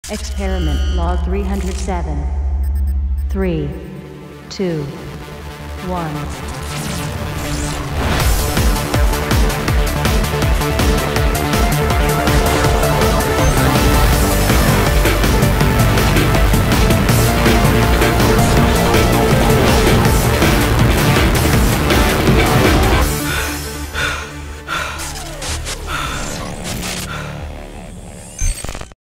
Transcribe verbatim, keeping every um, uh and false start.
Experiment log three hundred seven. three, two, one.